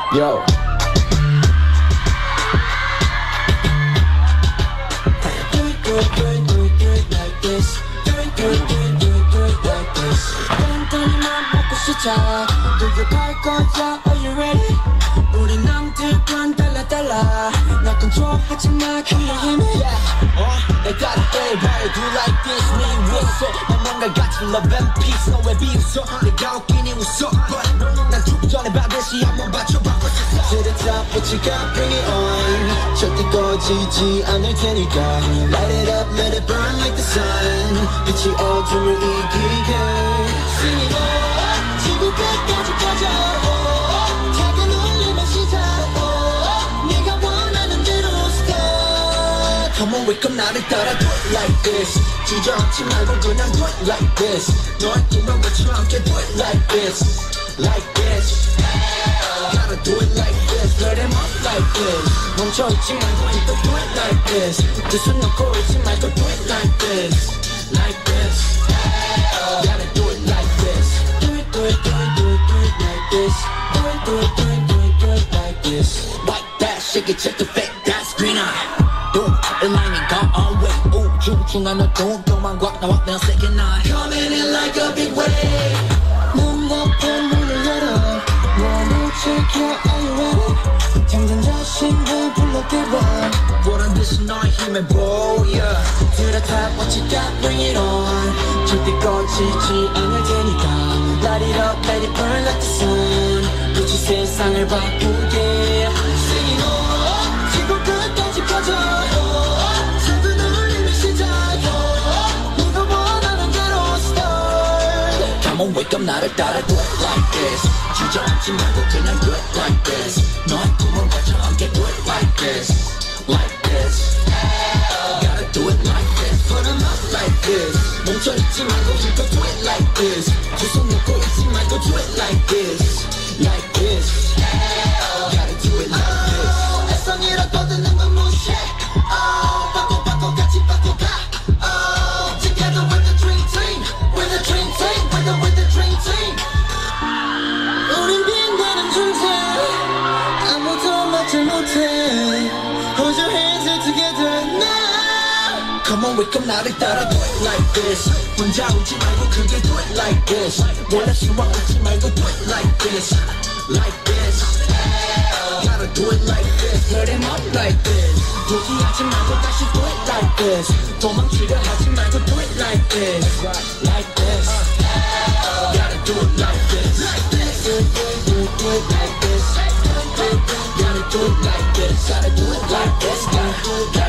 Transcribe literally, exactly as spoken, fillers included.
Yo. 노력할 거야, are you ready? 우리 남들과는 달라 달라 나 컨트롤하지 마 그냥 힘이 yeah. 어? 내가 everybody do like this 네 위해서 난 뭔가 같이 love and peace 너왜 비웃어 내가 웃기니 웃어 but 난 죽전에 반드시 한번 맞춰봐 To the top what you got bring it on 절대 꺼지지 않을 테니까 Light it up let it burn like the sun 빛이 어둠을 이기게 Sing it all 지구 끝까지 꺼져 작은 울림의 시작 네가 원하는 대로 start Come on wake up 나를 따라 do it like this 주저앉지 말고 그냥 do it like this 너의 꿈을 외쳐 함께 do it like this Like this Gotta do it like this Let them up like this 멈춰있지 말고 또 do it like this 두 손 놓고 있지 말고 do it like this Like this Gotta do it like this Do it, do it, do it, do it, do it like this Do it, do it, do it, do it, do it like this Like that, shake it, check the fit, that's green eye Do it like me, go on way Ooh, 중중한 너도 뼈만 꽉 나와 내 second eye Coming in like a big wave 눈 높은 문을 열어 너무 지켜, are you ready? 잠든 자신을 불러들어 보란 듯이 너의 힘에 보여 To the top, what you got, bring it on 절대 꺼지지 않을 테니까 Light it up, let it burn like the sun 빛이 세상을 바꾸게 Sing it all 지구 끝까지 퍼져 작은 울림의 시작 네가 원하는 대로 start Come on, wake up, 나를 따라 do it like this 주저앉지 말고 그냥 do it like this 너의 꿈을 외쳐 함께 do it like this Like this Gotta do it like this Put them up like this 멈춰있지 말고 이거 do it like this 두 손 놓고 있지 말고 do it like this Like this Gotta do it like this 애성이라도 듣는 건 무시해 Oh 바꿔 바꿔 같이 바꿔가 Oh Together with the dream team With the dream team With the with the dream team 우린 빛나는 존재 아무도 막지 못해 Hold your hands up together now Come on wake up 나를 따라 do it like this 혼자 울지 말고 크게 do it like this 원래 실망 갖지 말고 do it like this Like this Gotta do it like this Let him up like this 포기하지 말고 다시 do it like this 도망치려 하지 말고 do it like this Like this Gotta do it like this Like this Do it, do it, do it, do it like this Gotta do it like this Gotta do it like this Gotta do it like this